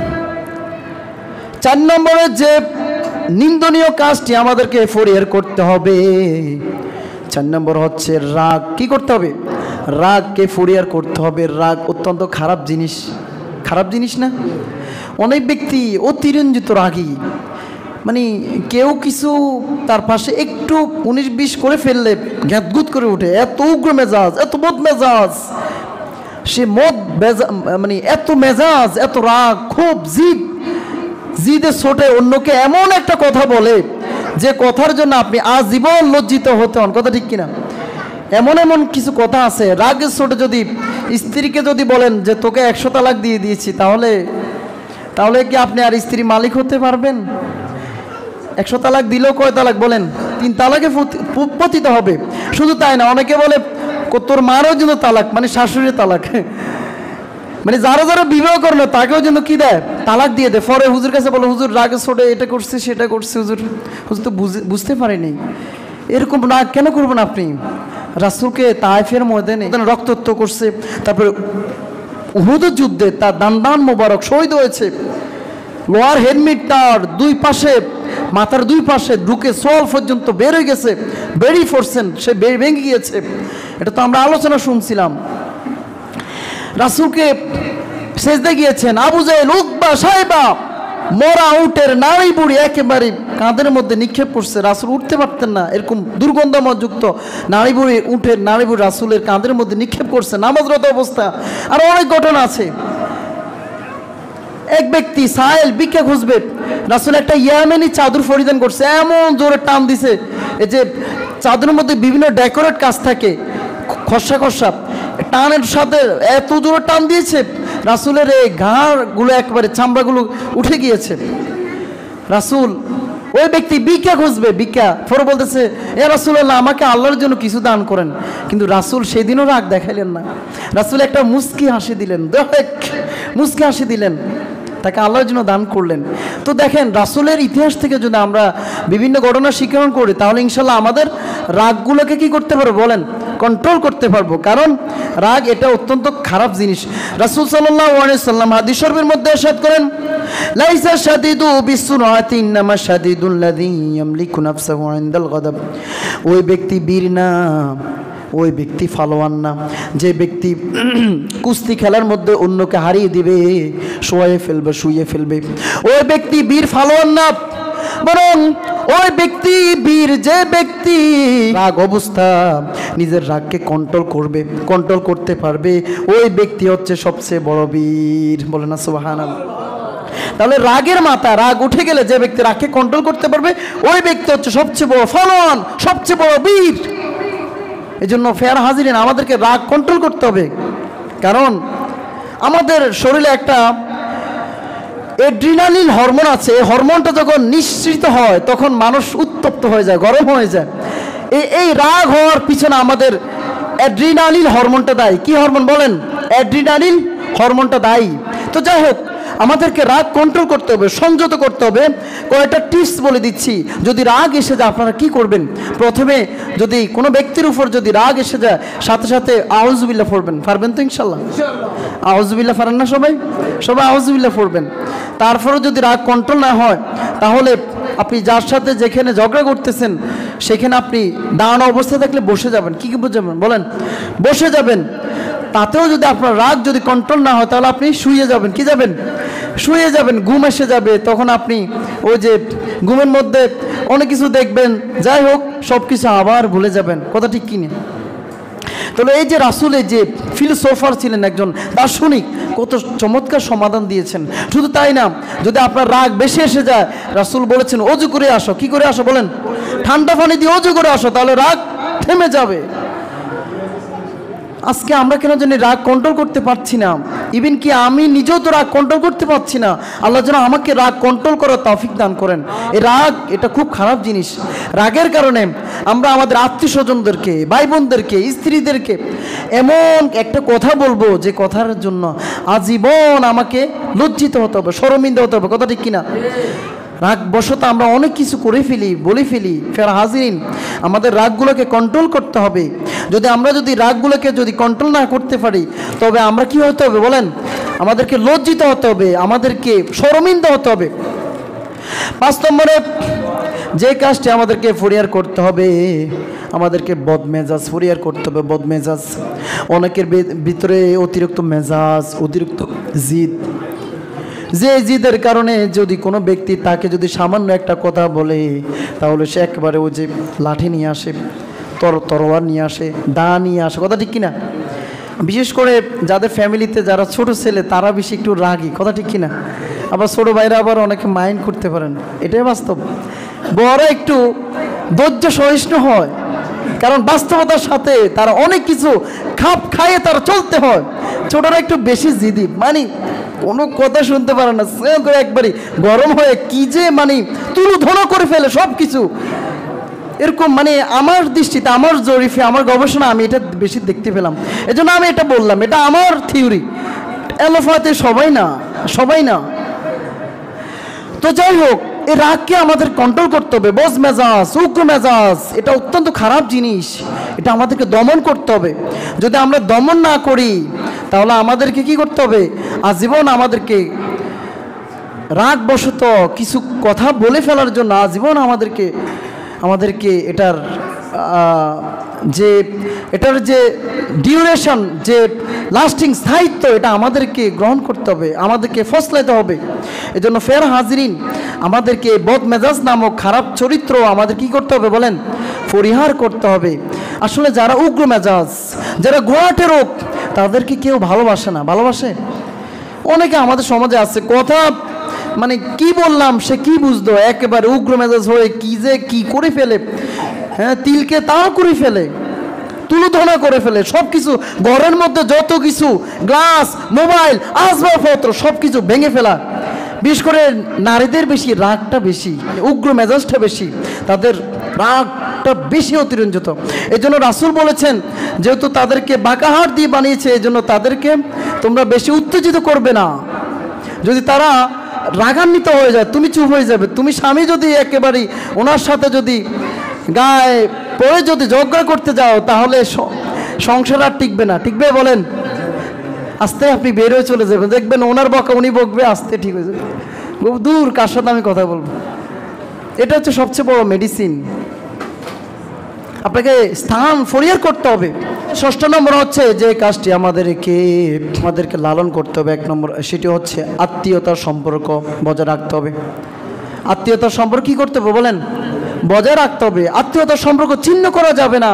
4 নম্বরে যে নিন্দনীয় কাজটি আমাদেরকে পরিহার করতে হবে, 4 নম্বর হচ্ছে রাগ। কি করতে হবে? রাগকে পরিহার করতে হবে। রাগ অত্যন্ত খারাপ জিনিস না? অনেক ব্যক্তি অতিরঞ্জিত রাগী, মানে কেউ কিছু তার পাশে একটু 19-20 করে ফেললে গ্যাদগুদ করে ওঠে, এত উগ্র মেজাজ, এত বদ মেজাজ, সে মানে এত মেজাজ, এত রাগ, খুব জিদে ছোটে অন্যকে এমন একটা কথা বলে যে কথার জন্য আপনি আজীবন লজ্জিত হতে হন। কথা ঠিক কিনা? এমন কিছু কথা আছে, রাগের ছোটে যদি স্ত্রীকে যদি বলেন যে তোকে 100 তালাক দিয়ে দিয়েছি, তাহলে কি আপনি আর স্ত্রী মালিক হতে পারবেন? 100 তালাক দিলেও কয় তালাক বলেন? 3 তালাকে পতিত হবে। শুধু তাই না, অনেকে বলে তোর মারও জন্য তালাক, মানে শাশুড়ির তালাক, মানে যারা বিবাহ করলো তাকেও যেন কি দেয়, তালাক দিয়ে দেয়। পরে হুজুর কাছে বলো, হুজুর রাগে ছোটে এটা করছে সেটা করছে, হুজুর তো বুঝতে পারেনি। এরকম রাগ কেন করবেন আপনি? রাসূলকে তায়েফের ময়দানে রক্তাক্ত করছে, তারপরে উহুদের যুদ্ধে তার দান মোবারক শহীদ হয়েছে, লোয়ার হেলমেট তার মাথার দুই পাশে ঢুকে সোল পর্যন্ত বের হয়ে গেছে, বেরিয়ে পড়ছেন, সে ভেঙে গিয়েছে। এটা তো আমরা আলোচনা শুনছিলাম। রাসূলকে সেজদা গিয়েছেন, আবু জাহেল, উকবা, সাইবা মরা উটের নাড়ি বুড়ি একেবারে কাঁধের মধ্যে নিক্ষেপ করছে। রাসূল উঠতে পারতেন না, এরকম দুর্গন্ধমযুক্ত উটের নাড়ি বুড়ি রাসূলের কাঁধের মধ্যে নিক্ষেপ করছে নামাজরত অবস্থা। আর অনেক ঘটনা আছে। এক ব্যক্তি সাহেল ভিক্ষা খুঁজবে, রাসূল একটা ইয়ামেনি চাদর পরিধান করছে, এমন জোরে টান দিছে, এই যে চাদরের মধ্যে বিভিন্ন ডেকোরেট কাজ থাকে, খসা টানের সাথে এত জোরে টান দিয়েছে, রাসূলের এই ঘাড়গুলো একেবারে চামড়াগুলো উঠে গিয়েছে। রাসূল ওই ব্যক্তি ভিক্ষা খুঁজবে, পরে বলতেছে, এ রাসূলুল্লাহ, আমাকে আল্লাহর জন্য কিছু দান করেন। কিন্তু রাসূল সেদিনও রাগ দেখাইলেন না। রাসূল একটা মুস্কি হাসি দিলেন, তাকে আল্লাহর জন্য দান করলেন। তো দেখেন, রাসূলের ইতিহাস থেকে যদি আমরা বিভিন্ন ঘটনা স্বীকরণ করি, তাহলে ইনশাল্লাহ আমাদের রাগগুলোকে কি করতে পারবো বলেন? কন্ট্রোল করতে পারবো। কারণ রাগ এটা অত্যন্ত খারাপ জিনিস। রাসূল সাল্লাল্লাহু আলাইহি সাল্লাম হাদিস শরীফের মধ্যে ইরশাদ করেন, লাইসা শাদীদু বিসুরআতি ইন্নামা শাদীদুল্লাযী ইয়ামলিকু নাফসাহু ইনদাল গাদাব। ওই ব্যক্তি বীর না, ওই ব্যক্তি ফালোয়ান না, যে ব্যক্তি কুস্তি খেলার মধ্যে অন্যকে হারিয়ে দিবে, শুয়ে ফেলবে, ওই ব্যক্তি বীর ফালোয়ান না, বরং ওই ব্যক্তি বীর যে ব্যক্তি রাগ অবস্থা নিজের রাগকে কন্ট্রোল করতে পারবে, ওই ব্যক্তি হচ্ছে সবচেয়ে বড় বীর। বলে না সুবহানাল্লাহ। তাহলে রাগের মাথা, রাগ উঠে গেলে যে ব্যক্তি রাগকে কন্ট্রোল করতে পারবে, ওই ব্যক্তি হচ্ছে সবচেয়ে বড় ফালোয়ান, সবচেয়ে বড় বীর। এই জন্য ফেয়ার হাজিরিন, আমাদেরকে রাগ কন্ট্রোল করতে হবে। কারণ আমাদের শরীরে একটা অ্যাড্রিনালিন হরমোন আছে, এই হরমোনটা যখন নিঃসৃত হয় তখন মানুষ উত্তপ্ত হয়ে যায়, গরম হয়ে যায়। এই রাগ হওয়ার পিছনে আমাদের অ্যাড্রিনালিন হরমোনটা দায়ী। কি হরমোন বলেন? অ্যাড্রিনালিন হরমোনটা দায়ী। তো যাই হোক, আমাদেরকে রাগ কন্ট্রোল করতে হবে, সংযত করতে হবে। কয়েকটা টিপস বলে দিচ্ছি। যদি রাগ এসে যায় আপনারা কি করবেন? প্রথমে যদি কোনো ব্যক্তির উপর যদি রাগ এসে যায়, সাথে সাথে আউযুবিল্লাহ পড়বেন। পারবেন তো ইনশাল্লাহ? আউযুবিল্লাহ পারেন না সবাই আউযুবিল্লাহ পড়বেন। তারপরেও যদি রাগ কন্ট্রোল না হয়, তাহলে আপনি যার সাথে যেখানে ঝগড়া করতেছেন সেখানে আপনি দাঁড়ানো অবস্থায় থাকলে বসে যাবেন। কি বুঝাবেন বলেন? বসে যাবেন। তাতেও যদি আপনার রাগ যদি কন্ট্রোল না হয়, তাহলে আপনি শুয়ে যাবেন। কি যাবেন? শুয়ে যাবেন। ঘুম এসে যাবে, তখন আপনি ওই যে ঘুমের মধ্যে অনেক কিছু দেখবেন, যাই হোক সব কিছু আবার ভুলে যাবেন। কথা ঠিক কিনা? তাহলে এই যে রাসূল এই যে ফিলোসোফার ছিলেন, একজন দার্শনিক, কত চমৎকার সমাধান দিয়েছেন। শুধু তাই না, যদি আপনার রাগ বেশি এসে যায়, রাসূল বলেছেন অজু করে আসো। কি করে আসো বলেন? ঠান্ডা পানি দিয়ে অজু করে আসো, তাহলে রাগ থেমে যাবে। আজকে আমরা কেন জানি রাগ কন্ট্রোল করতে পারছি না। ইভেন কি আমি নিজেও তো রাগ কন্ট্রোল করতে পারছি না। আল্লাহ যেন আমাকে রাগ কন্ট্রোল করার তৌফিক দান করেন। এই রাগ এটা খুব খারাপ জিনিস। রাগের কারণে আমরা আমাদের আত্মীয় স্বজনদেরকে, ভাই বোনদেরকে, স্ত্রীদেরকে এমন একটা কথা বলবো যে কথার জন্য আজীবন আমাকে লজ্জিত হতে হবে, শরমিন্দা হতে হবে। কথা ঠিক কিনা? রাগ বশত আমরা অনেক কিছু করে ফেলি, বলে ফেলি। ফের হাজিরিন, আমাদের রাগগুলোকে কন্ট্রোল করতে হবে। আমরা যদি রাগগুলোকে কন্ট্রোল না করতে পারি, তবে আমরা কি হতে হবে বলেন? আমাদেরকে লজ্জিত হতে হবে, আমাদেরকে শরমিন্দা হতে হবে। 5 নম্বরে যে কাজটি আমাদেরকে পরিহার করতে হবে, আমাদেরকে বদমেজাজ পরিহার করতে হবে। বদমেজাজ, অনেকের ভিতরে অতিরিক্ত মেজাজ, অতিরিক্ত জিদ। যে জিদের কারণে যদি কোনো ব্যক্তি তাকে যদি সামান্য একটা কথা বলে, তাহলে সে একেবারে ওই যে লাঠি নিয়ে আসে, তরোয়ার নিয়ে আসে, দা নিয়ে আসে। কথা ঠিক কিনা? বিশেষ করে যাদের ফ্যামিলিতে যারা ছোট ছেলে, তারা বেশি একটু রাগী। কথা ঠিক কিনা? আবার ছোটো ভাইরা আবার অনেকে মাইন্ড করতে পারেন, এটাই বাস্তব। বড় একটু ধৈর্য সহিষ্ণু হয়, কারণ বাস্তবতার সাথে তারা অনেক কিছু খাপ খাইয়ে তারা চলতে হয়। ছোটরা একটু বেশি জিদি, মানে কোনো কথা শুনতে পারে না, সে করে একবারই গরম হয়ে কি যে তুলুধনা করে ফেলে সব কিছু। এরকম আমার দৃষ্টিতে, আমার জরিফে, আমার গবেষণা আমি এটা বেশি দেখতে পেলাম। এজন্য আমি এটা বললাম, এটা আমার থিওরি। এলোফাতে সবাই না। তো যাই হোক, এই রাগকে আমাদের কন্ট্রোল করতে হবে। বজ মেজাজ, উগ্র মেজাজ, এটা অত্যন্ত খারাপ জিনিস। এটা আমাদেরকে দমন করতে হবে। যদি আমরা দমন না করি, তাহলে আমাদেরকে কি করতে হবে? আজীবন আমাদেরকে রাগবশত কিছু কথা বলে ফেলার জন্য আজীবন আমাদেরকে এটার যে ডিউরেশন, যে লাস্টিং স্থায়িত্ব, এটা আমাদেরকে গ্রহণ করতে হবে, আমাদেরকে ফসলাইতে হবে। এজন্য ফের হাজিরিন, আমাদেরকে বদমেজাজ নামক খারাপ চরিত্র আমাদের কি করতে হবে বলেন? পরিহার করতে হবে। আসলে যারা উগ্র মেজাজ, যারা গোয়াটে রোগ, তাদেরকে কেউ ভালোবাসে না। ভালোবাসে? অনেকে আমাদের সমাজে আছে, কথা কি বললাম সে কি বুঝতো, একেবারে উগ্র মেজাজ হয়ে কি করে ফেলে, হ্যাঁ, তিলকে তাও করে ফেলে, তুলোধনা করে ফেলে সব কিছু। ঘরের মধ্যে যত কিছু, গ্লাস, মোবাইল, আসবাবপত্র সব কিছু ভেঙে ফেলা। বিশেষ করে নারীদের বেশি রাগটা বেশি, উগ্র মেজাজটা বেশি, তাদের রাগটা বেশি অতিরঞ্জিত। এই জন্য রাসূল বলেছেন, যেহেতু তাদেরকে বাঁকাহাড় দিয়ে বানিয়েছে, এই জন্য তাদেরকে তোমরা বেশি উত্তেজিত করবে না। যদি তারা রাগান্বিত হয়ে যায়, তুমি চুপ হয়ে যাবে। তুমি স্বামী যদি একেবারে ওনার সাথে যদি গায়ে পড়ে যদি ঝগড়া করতে যাও, তাহলে সংসার আর টিকবে না। টিকবে বলেন? আস্তে আপনি বের হয়ে চলে যাবেন, দেখবেন ওনার বকা উনি বকবে, আস্তে ঠিক হয়ে যাবে। দূর, কার সাথে আমি কথা বলবো? এটা হচ্ছে সবচেয়ে বড় মেডিসিন। আপনাকে স্থান পরিহার করতে হবে। 6 নম্বর হচ্ছে যে কাজটি আমাদেরকে লালন করতে হবে, 1 নম্বর, সেটি হচ্ছে আত্মীয়তার সম্পর্ক বজায় রাখতে হবে। আত্মীয়তার সম্পর্ক কী করতে হবে বলেন? বজায় রাখতে হবে। আত্মীয়তার সম্পর্ক ছিন্ন করা যাবে না।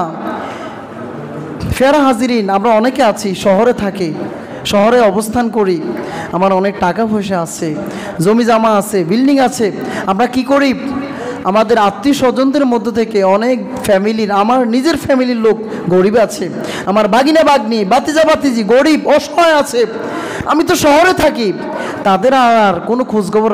ফেরা হাজিরিন, আমরা অনেকে আছি, শহরে থাকি, শহরে অবস্থান করি, আমার অনেক টাকা পয়সা আছে, জমি জামা আছে, বিল্ডিং আছে। আমরা কি করি? আমাদের আত্মীয় স্বজনদের মধ্য থেকে অনেক ফ্যামিলির, আমার নিজের ফ্যামিলির লোক গরিব আছে, আমার বাগিনা বাগনি, বাতিজা বাতিজি গরিব অসহায় আছে। আমি তো শহরে থাকি, তাদের আর কোনো খোঁজখবর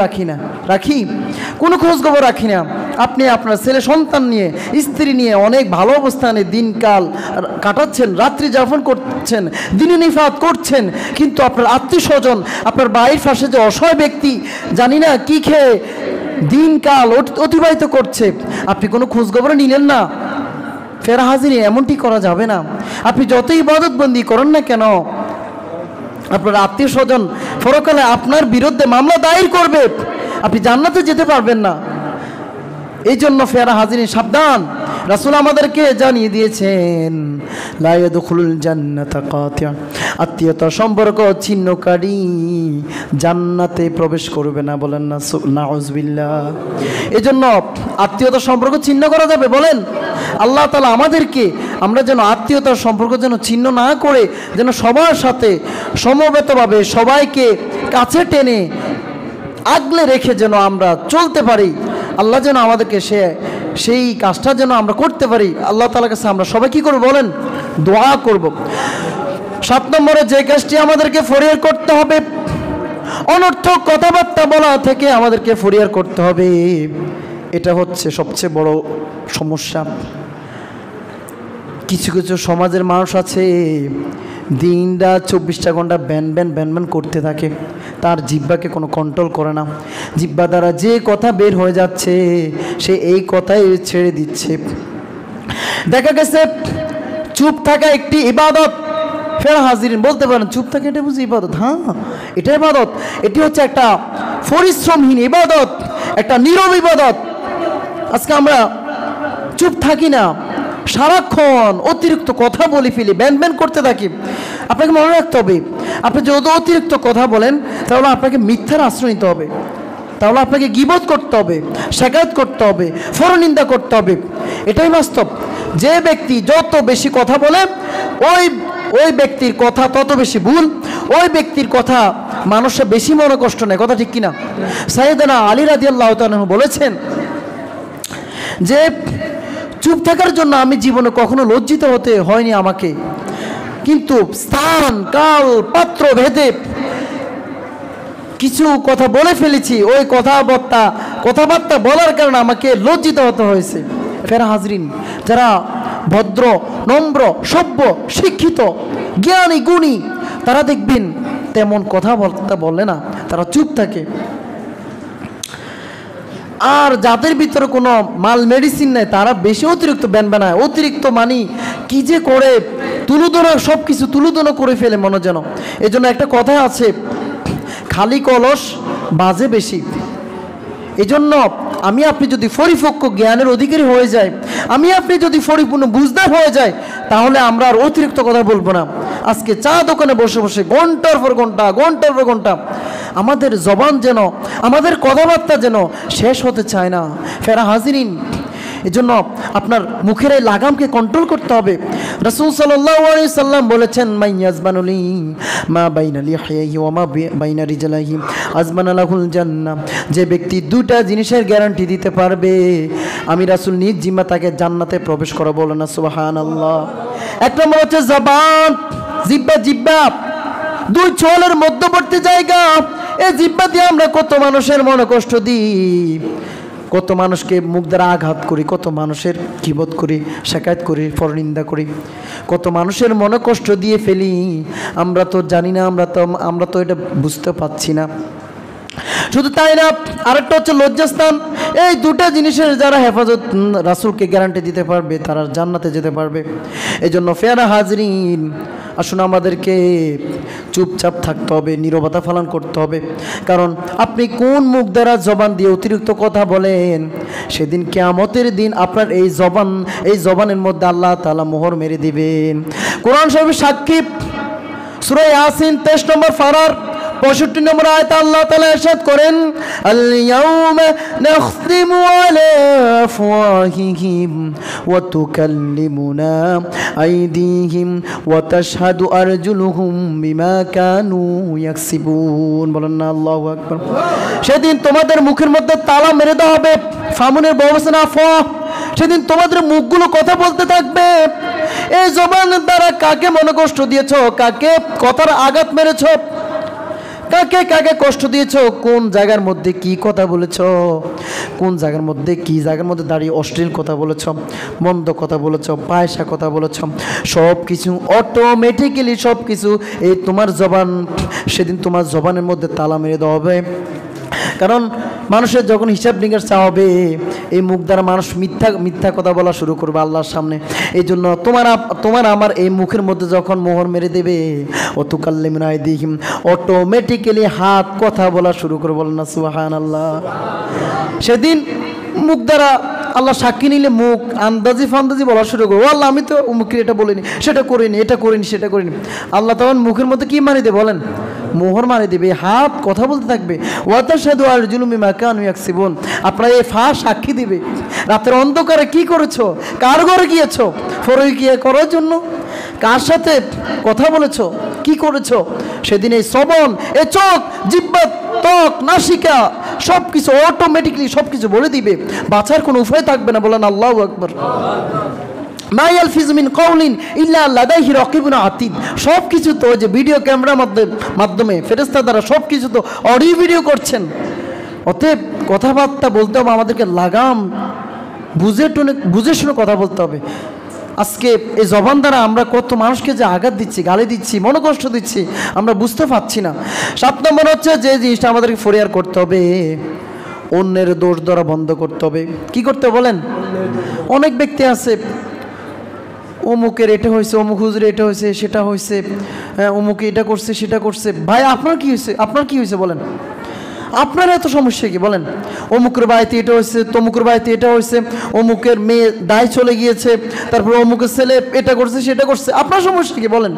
কোনো খোঁজখবর রাখি না। আপনি আপনার ছেলে সন্তান নিয়ে, স্ত্রী নিয়ে অনেক ভালো অবস্থানে দিনকাল কাটাচ্ছেন, রাত্রি যাপন করছেন, দিনে নিফাত করছেন, কিন্তু আপনার আত্মীয় স্বজন, আপনার বাড়ির পাশে যে অসহায় ব্যক্তি, জানি না কি খেয়ে দিনকাল অতিবাহিত করছে, আপনি কোনো খোঁজখবর নিলেন না। ফেরা হাজিরি, এমনটি করা যাবে না। আপনি যতই ইবাদতবন্দি করেন না কেন, আপনার আত্মীয় স্বজন পরকালে আপনার বিরুদ্ধে মামলা দায়ের করবে, আপনি জান্নাতে যেতে পারবেন না। এই জন্য ফেরা হাজিরি, সাবধান। রাসূল আমাদেরকে জানিয়ে দিয়েছেন লা ইয়াদখুলুল জান্নাতা কাতিয়া, আত্মীয়তা সম্পর্ক ছিন্নকারী জান্নাতে প্রবেশ করবে না। বলেন না নাউযুবিল্লাহ। এজন্য আত্মীয়তা সম্পর্ক ছিন্ন করা যাবে? বলেন। আল্লাহ তাআলা আমাদেরকে আমরা যেন আত্মীয়তার সম্পর্ক যেন ছিন্ন না করে যেন সবার সাথে সমবেতভাবে সবাইকে কাছে টেনে আগলে রেখে যেন আমরা চলতে পারি। আল্লাহ যেন আমাদেরকে সেই কাজটা যেন আমরা করতে পারি। আল্লাহ তাআলার কাছে আমরা সবাই কী করব বলেন? দোয়া করব। 7 নম্বরে যে কাজটি আমাদেরকে ফরিয়াদ করতে হবে, অনর্থক কথাবার্তা বলা থেকে আমাদেরকে ফরিয়াদ করতে হবে। এটা হচ্ছে সবচেয়ে বড় সমস্যা। কিছু কিছু সমাজের মানুষ আছে দিনটা 24টা ঘন্টা ব্যান ব্যান ব্যান ব্যান করতে থাকে, তার জিহ্বাকে কোনো কন্ট্রোল করে না। জিহ্বা দ্বারা যে কথা বের হয়ে যাচ্ছে সে এই কথাই ছেড়ে দিচ্ছে। দেখা গেছে চুপ থাকা একটি ইবাদত। ফের হাজিরিন বলতে পারেন চুপ থাকা এটা বুঝি ইবাদত? হ্যাঁ, এটা ইবাদত। এটি হচ্ছে একটা পরিশ্রমহীন ইবাদত, একটা নীরব ইবাদত। আজকে আমরা চুপ থাকি না, সারাক্ষণ অতিরিক্ত কথা বলে ফেলি, ব্যান ব্যান করতে থাকি। আপনাকে মনে রাখতে হবে, আপনি যদি অতিরিক্ত কথা বলেন তাহলে আপনাকে মিথ্যার আশ্রয় নিতে হবে, তাহলে আপনাকে গীবত করতে হবে, শেকায়ত করতে হবে, পরনিন্দা করতে হবে। এটাই বাস্তব। যে ব্যক্তি যত বেশি কথা বলে ওই ব্যক্তির কথা তত বেশি ভুল, ওই ব্যক্তির কথা মানুষের বেশি মনে কষ্ট নেয়। কথা ঠিক কিনা? সাইয়েদনা আলী রাদিয়াল্লাহু তাআলা বলেছেন যে চুপ থাকার জন্য আমি জীবনে কখনো লজ্জিত হতে হয়নি আমাকে, কিন্তু স্থান কাল পাত্র ভেদে কিছু কথা বলে ফেলেছি, ওই কথাবার্তা বলার কারণে আমাকে লজ্জিত হতে হয়েছে। ফের হাজরিন, যারা ভদ্র নম্র সভ্য শিক্ষিত জ্ঞানী গুণী তারা দেখবেন তেমন কথাবার্তা বলে না, তারা চুপ থাকে। আর যাদের ভিতরে কোনো মাল মেডিসিন নেই তারা বেশি অতিরিক্ত ব্যান বানায়, অতিরিক্ত মানি কি যে করে তুলুদনা সব কিছু তুলুদনা করে ফেলে মনে যেন। এই জন্য একটা কথা আছে, খালি কলস বাজে বেশি। এই জন্য আমি আপনি যদি পরিপক্ক জ্ঞানের অধিকারী হয়ে যায়, আমি আপনি যদি পরিপূর্ণ বুঝদার হয়ে যায়, তাহলে আমরা আর অতিরিক্ত কথা বলবো না। আজকে চা দোকানে বসে বসে ঘন্টার পর ঘন্টা আমাদের জবান যেন, আমাদের কথাবার্তা যেন শেষ হতে চায় না। ফেরা হাজিরিন, এজন্য আপনার মুখের এই লাগামকে কন্ট্রোল করতে হবে। রাসূল সাল্লাল্লাহু আলাইহি সাল্লাম বলেছেন মাইয়াজবানুলি মা বাইনা লিহিয়াহি ওয়া মা বাইনা রিজলাইহি আজমানা লাহুল জান্নাহ। যে ব্যক্তি দুটা জিনিসের গ্যারান্টি দিতে পারবে আমি রাসূল নিজ জিম্মা তাকে জান্নাতে প্রবেশ করাবো। বলেন না সুবহানাল্লাহ। এক নম্বর হচ্ছে জবান, জিহ্বা দুই চোয়ালের মধ্যবর্তী জায়গা। এই জিহ্বা দিয়ে আমরা কত মানুষের মনে কষ্ট দিই, কত মানুষকে মুখ দ্বারা আঘাত করি, কত মানুষের গীবত করি, শেকায়ত করি, পরনিন্দা করি, কত মানুষের মনে কষ্ট দিয়ে ফেলি। আমরা তো জানি না, আমরা তো এটা বুঝতে পারছি না। শুধু তাই না, আরেকটা হচ্ছে লজ্জাস্থান। এই দুটা জিনিসের যারা হেফাজত রাসূলকে গ্যারান্টি দিতে পারবে তারা জান্নাতে যেতে পারবে। এই জন্য ফেরা হাজরিন, আসুন আমাদেরকে চুপচাপ থাকতে হবে, নীরবতা পালন করতে হবে। কারণ আপনি কোন মুখ দ্বারা জবান দিয়ে অতিরিক্ত কথা বলেন, সেদিন কিয়ামতের দিন আপনার এই জবানের মধ্যে আল্লাহ তাআলা মোহর মেরে দিবেন। কোরআন শরীফের সাক্ষী সূরা ইয়াসিন 23 নম্বর পারার 65 নম্বর আয়াতে আল্লাহ তাআলা ইরশাদ করেন, আল ইয়াউমা নাখতিমু আলা আফওয়াহিহিম ওয়া তুকাল্লিমুনা আইদিহিম ওয়া তাশহাদু আরজুলুহুম বিমা কানু ইয়াকসিবুন। বলেন না আল্লাহু আকবার। সেদিন তোমাদের মুখের মধ্যে তালা মেরে দেওয়া হবে, ফামুনের বহুবচন আফওয়া। সেদিন তোমাদের মুখগুলো কথা বলতে থাকবে। এই জবানের দ্বারা কাকে মনে কষ্ট দিয়েছো, কাকে কথার আঘাত মেরেছো, কাকে কষ্ট দিয়েছ, কোন জায়গার মধ্যে কি কথা বলেছ, কোন জায়গার মধ্যে দাঁড়িয়ে অশ্লীল কথা বলেছ, মন্দ কথা বলেছ, পায়সা কথা বলেছ, সব কিছু অটোমেটিক্যালি সব কিছু এই তোমার জবান, সেদিন তোমার জবানের মধ্যে তালা মেরে দেওয়া হবে। কারণ মানুষের যখন হিসাব নিকাশ চাওয়া হবে, এই মুখ দ্বারা মানুষ মিথ্যা কথা বলা শুরু করবে আল্লাহর সামনে। এই জন্য তোমার আমার এই মুখের মধ্যে যখন মোহর মেরে দেবে, ওয়াতুকাল্লিমুনা আইদিহিম, অটোমেটিক্যালি হাত কথা বলা শুরু করবে। বলেন না সুবহানাল্লাহ। সেদিন মুখ দ্বারা আল্লাহ সাক্ষী নিলে মুখ আন্দাজি ফান্দাজি বলা শুরু করবো, আল্লাহ আমি তো মুখে এটা বলিনি, সেটা করিনি, এটা করিনি, সেটা করিনি। আল্লাহ তখন মুখের মধ্যে কি মারি দেবে বলেন? মোহর মারি দেবে। হাত কথা বলতে থাকবে, ওয়াতাশহাদু আরজুলুহুম বিমা কানু ইয়াকসিবুন। আপনার এই সাক্ষী দিবে রাতের অন্ধকারে কি করেছো, কার ঘরে গিয়েছো ফরকিয়া করার জন্য, কার সাথে কথা বলেছো, কি করেছো। সেদিন এই শ্রবণ, এই চোখ, জিহ্বা, ত্বক, নাসিকা সব কিছু অটোমেটিকলি সব কিছু বলে দিবে, বাঁচার কোনো উপায় থাকবে না। বলেন আল্লাহু আকবার। মা ইয়ালফিজু মিন কাউলিন ইল্লা লাদাইহি রাকিবুন আতীদ। সব কিছু তো যে ভিডিও ক্যামেরার মাধ্যমে ফেরেশতা দ্বারা সব কিছু তো অডিও ভিডিও করছেন। অতএব কথাবার্তা বলতে হবে আমাদেরকে লাগাম বুঝে শুনে কথা বলতে হবে। আজকে এই জবান দ্বারা আমরা কত মানুষকে যে আঘাত দিচ্ছি, গালি দিচ্ছি, মনোকষ্ট দিচ্ছি, আমরা বুঝতে পারছি না। 7 নম্বর হচ্ছে যে জিনিসটা আমাদেরকে ফরিয়ার করতে হবে, অন্যের দোষ ধরা বন্ধ করতে হবে। কি করতে বলেন? অনেক ব্যক্তি আছে, অমুকের এটা হয়েছে, অমুক হুজুরে এটা হয়েছে, সেটা হয়েছে, অমুকে এটা করছে, সেটা করছে। ভাই আপনার কি হয়েছে? আপনার কি হয়েছে বলেন? আপনার এত সমস্যা কি বলেন? অমুকের বাড়িতে এটা হয়েছে, তমুকের বাড়িতে এটা হয়েছে, অমুকের মেয়ে দায় চলে গিয়েছে, তারপরে অমুকের ছেলে এটা করছে, সেটা করছে। আপনার সমস্যা কি বলেন?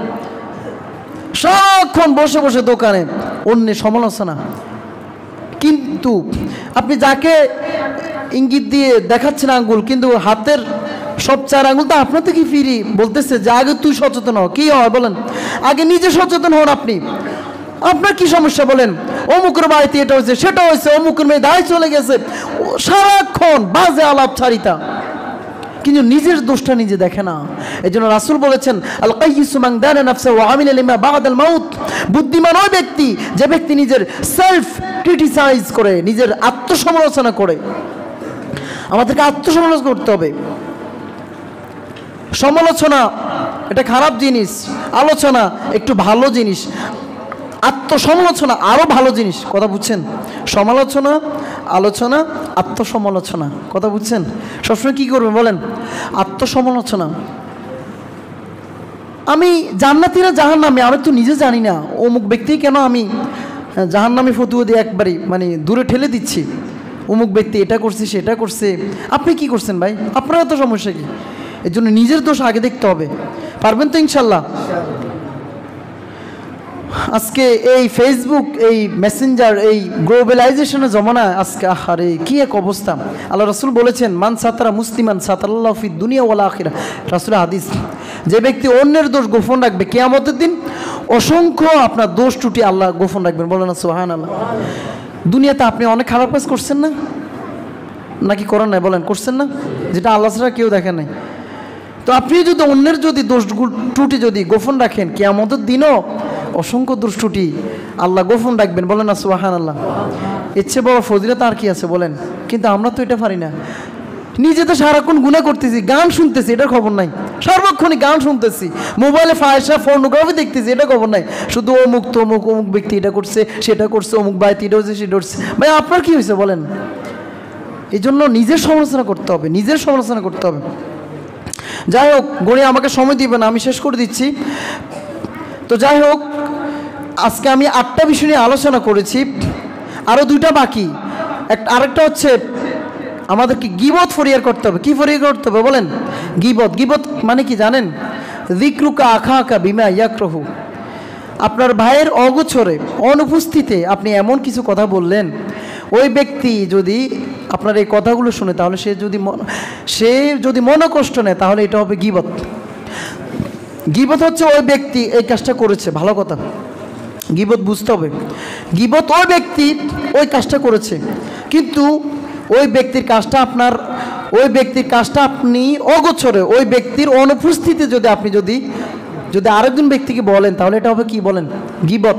সারাক্ষণ বসে বসে দোকানে অন্যের সমালোচনা। কিন্তু আপনি যাকে ইঙ্গিত দিয়ে দেখাচ্ছেন আঙ্গুল, কিন্তু হাতের সব 4 আঙ্গুল তো আপনার থেকে ফিরি বলতেছে যে আগে তুই সচেতন হ। কি হয় বলেন? আগে নিজে সচেতন হন আপনি। আপনার কি সমস্যা বলেন? অমুকের বাড়িতে এটা হয়েছে, সেটা হয়েছে, অমুকের মেয়ে দায় চলে গেছে, সারাক্ষণ বাজে আলাপ ছাড়িতা, কিন্তু নিজের দোষটা নিজে দেখে না। এই জন্য রাসূল বলেছেন, আল কাইয়িসু মান দানা নাফসাহু ওয়া আমিলা লিমা বা'দাল মাউত। বুদ্ধিমান ওই ব্যক্তি যে ব্যক্তি নিজের সেলফ ক্রিটিসাইজ করে, নিজের আত্মসমালোচনা করে। আমাদেরকে আত্মসমালোচনা করতে হবে। সমালোচনা এটা খারাপ জিনিস, আলোচনা একটু ভালো জিনিস, আত্মসমালোচনা আরও ভালো জিনিস। কথা বুঝছেন? সমালোচনা, আলোচনা, আত্মসমালোচনা। কথা বুঝছেন? সবসময় কী করবেন বলেন? আত্মসমালোচনা। আমি জান্নাতি না জাহান্নামী আমি তো নিজে জানি না, অমুক ব্যক্তি কেন আমি জাহান্নামী ফতুয়া দিয়ে একবারই মানে দূরে ঠেলে দিচ্ছি, অমুক ব্যক্তি এটা করছে, সেটা করছে। আপনি কি করছেন ভাই? আপনার এত সমস্যা কি? এর জন্য নিজের দোষ আগে দেখতে হবে। পারবেন তো ইনশাল্লাহ? আজকে এই ফেসবুক, এই মেসেঞ্জার, এই গ্লোবালাইজেশনের জমানা আজকে আহারে কি এক অবস্থা। আল্লাহ রাসূল বলেছেন, মান সাতারা মুসলিমান সাতারাল্লাহু ফিদ দুনিয়া ওয়াল আখিরাহ। রাসূলের হাদিস, যে ব্যক্তি অন্যের দোষ গোপন রাখবে কিয়ামতের দিন অসংখ্য আপনার দোষ ত্রুটি আল্লাহ গোপন রাখবেন। বলেন না সুবহানাল্লাহ। দুনিয়াতে আপনি অনেক খারাপ কাজ করছেন না, নাকি করেন নাই? বলেন করছেন না? যেটা আল্লাহ ছাড়া কেউ দেখেন নাই। তো আপনি যদি অন্যের যদি দোষ ত্রুটি যদি গোপন রাখেন, কিয়ামতের দিনও অসংখ্য দোষ ত্রুটি আল্লাহ গোপন রাখবেন। বলেন না সুবহানাল্লাহ। এর চেয়ে বড় ফজিলত আর কি আছে বলেন? কিন্তু আমরা তো এটা পারি না। নিজে তো সারাক্ষণ গুনাহ করতেছি, গান শুনতেছি, এটার খবর নাই। সর্বক্ষণই গান শুনতেছি, মোবাইলে ফাহিশা পর্নোগ্রাফি দেখতেছি, এটা খবর নাই। শুধু অমুক তমুক, অমুক ব্যক্তি এটা করছে, সেটা করছে, অমুক বাড়িতে এটা হচ্ছে, সেটা হচ্ছে। ভাই আপনার কি হয়েছে বলেন? এই জন্য নিজের সমালোচনা করতে হবে, নিজের সমালোচনা করতে হবে। যাই হোক, গণি আমাকে সময় দিবেন, আমি শেষ করে দিচ্ছি। তো যাই হোক, আজকে আমি 8টা বিষয় নিয়ে আলোচনা করেছি, আরও 2টা বাকি। আরেকটা হচ্ছে আমাদেরকে গীবত ফরিয়ার করতে হবে। কি ফরিয়ার করতে হবে বলেন? গীবত। গীবত মানে কি জানেন? যিকরুকা আখাকা বিমা ইয়াকরাহু। আপনার ভাইয়ের অগোচরে, অনুপস্থিতিতে আপনি এমন কিছু কথা বললেন, ওই ব্যক্তি যদি আপনার এই কথাগুলো শুনে, তাহলে সে যদি মনোকষ্ট নেয়, তাহলে এটা হবে গীবত। গীবত হচ্ছে ওই ব্যক্তি এই কাজটা করেছে, ভালো কথা। গীবত বুঝতে হবে, গীবত ওই ব্যক্তি ওই কাজটা করেছে, কিন্তু ওই ব্যক্তির কাজটা আপনি অগোচরে, ওই ব্যক্তির অনুপস্থিতি যদি আপনি যদি আরেকজন ব্যক্তিকে বলেন, তাহলে এটা হবে কি বলেন? গীবত।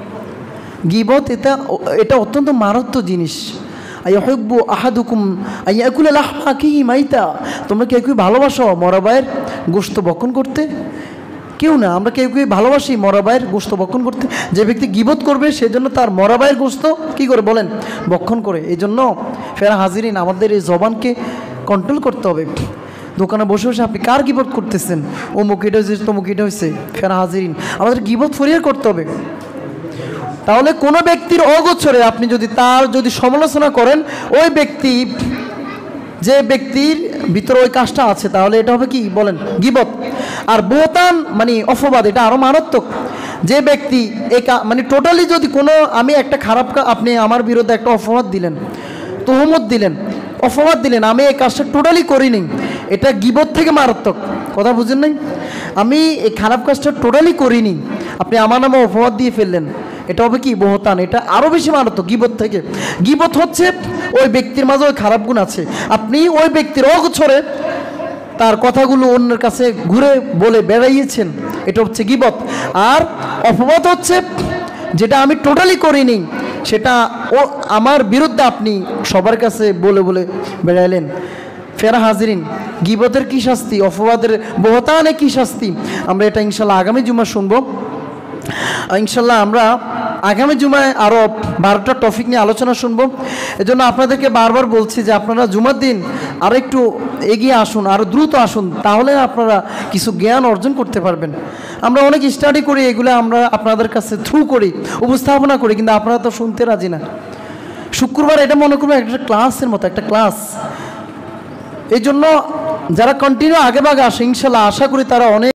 গীবত এটা অত্যন্ত মারাত্মক জিনিস। আইয়ুহিব্বু আহাদুকুম আইয়াকুলা লাহমা আখিহি মাইতা। তোমরা কেউ কেউ ভালোবাসো মরা ভাইয়ের গোশত ভক্ষণ করতে? কেউ না। আমরা কেউ কেউ ভালোবাসি মরা ভাইয়ের গোশত ভক্ষণ করতে। যে ব্যক্তি গীবত করবে সেজন্য তার মরা ভাইয়ের গোশত কী করে বলেন? ভক্ষণ করে। এই জন্য ফেরা হাজিরিন, আমাদের এই জবানকে কন্ট্রোল করতে হবে। দোকানে বসে বসে আপনি কার গীবত করতেছেন? অমুক এটা হয়েছে, তমুক এটা হয়েছে। ফেরা হাজিরিন, আমাদের গীবত ফরিয়ার করতে হবে। তাহলে কোনো ব্যক্তির অগোচরে আপনি যদি সমালোচনা করেন, ওই ব্যক্তি যে ব্যক্তির ভিতরে ওই কাজটা আছে তাহলে এটা হবে কি বলেন? গীবত। আর বুহতান মানে অপবাদ, এটা আরও মারাত্মক। যে ব্যক্তি মানে টোটালি যদি কোনো আমি একটা খারাপ আপনি আমার বিরুদ্ধে একটা অপবাদ দিলেন, তোহমত দিলেন, অপবাদ দিলেন, আমি এই কাজটা টোটালি করিনি, এটা গীবত থেকে মারাত্মক। কথা বুঝেন নাই? আমি এই খারাপ কাজটা টোটালি করিনি, আপনি আমার নামে অপবাদ দিয়ে ফেললেন, এটা হবে কি? বহতান। এটা আরও বেশি মারাত্মক গীবত থেকে। গীবত হচ্ছে ওই ব্যক্তির মাঝে ওই খারাপ গুণ আছে, আপনি ওই ব্যক্তির অগোচরে তার কথাগুলো অন্যের কাছে ঘুরে বলে বেড়াইয়েছেন, এটা হচ্ছে গীবত। আর অপবাদ হচ্ছে যেটা আমি টোটালি করিনি, সেটা ও আমার বিরুদ্ধে আপনি সবার কাছে বলে বলে বেড়াইলেন। ফেরা হাজিরিন, গীবতের কী শাস্তি, অপবাদের বহতানে কী শাস্তি, আমরা এটা ইনশাল্লাহ আগামী জুমা শুনবো। ইনশাল্লাহ আমরা আগামী জুমায় আরও 12টা টপিক নিয়ে আলোচনা শুনবো। এজন্য আপনাদেরকে বারবার বলছি যে আপনারা জুমার দিন আরও একটু এগিয়ে আসুন, আরও দ্রুত আসুন, তাহলে আপনারা কিছু জ্ঞান অর্জন করতে পারবেন। আমরা অনেক স্টাডি করি, এগুলো আমরা আপনাদের কাছে থ্রু করি, উপস্থাপনা করি, কিন্তু আপনারা তো শুনতে রাজি না। শুক্রবার এটা মনে করবো একটা ক্লাসের মতো, একটা ক্লাস। এই জন্য যারা কন্টিনিউ আগে ভাগে আসে, ইনশাল্লাহ আশা করি তারা অনেক